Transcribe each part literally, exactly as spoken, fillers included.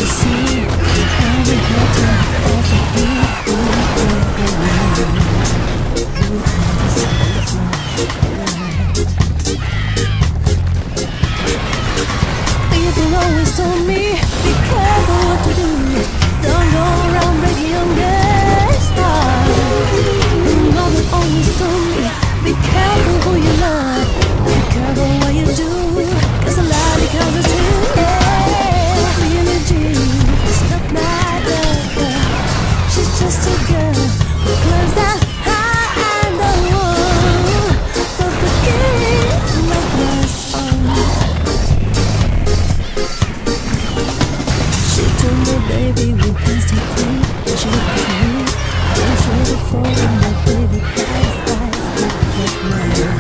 People always told me, be careful what you do. Don't go around breaking your guys' heart. Mother always told me, be careful who you love. Be careful what you do, 'cause a lie becomes a truth. Yeah, Billie Jean is not my lover. She's just a girl who climbs that high and the wall. But the game love was on. She told me, baby, we can stay free. She looked at me, and showed it for me, my baby, eyes, eyes, look at mine.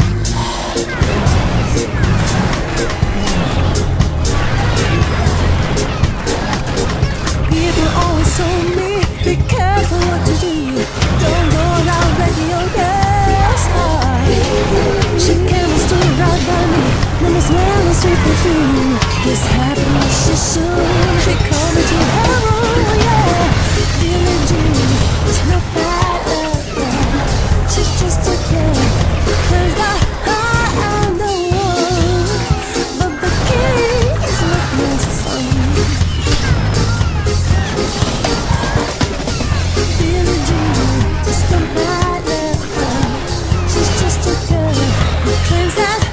People always told me, be careful what you do. Don't go around breaking your girl's heart. She came and stood right by me, then I smell the sweet perfume. This happiness is soon. She called me to her room, yeah. Billie Jean is not bad lover. She's just a girl who climbs the high and the wall. But the king is not my son. Billie Jean is not bad lover. She's just a girl who claims that